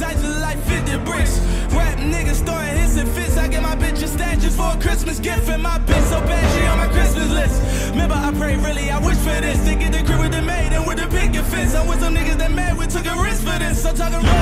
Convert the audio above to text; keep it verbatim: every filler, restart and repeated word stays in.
dice look like fifty bricks. Rap niggas throwing hits and fits. I get my bitch a statue for a Christmas gift, and my bitch so bad she on my Christmas list. Remember I prayed really, I wish for this. To get the crib with the maid and with the picket fence. I'm with some niggas that mad, we took a risk for this. So talking